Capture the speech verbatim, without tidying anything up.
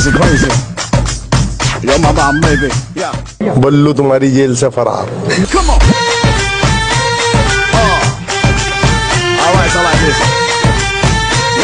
crazy, crazy. Yo, my mom, maybe. Yeah. बल्लू तुम्हारी jail से फरार। Come on.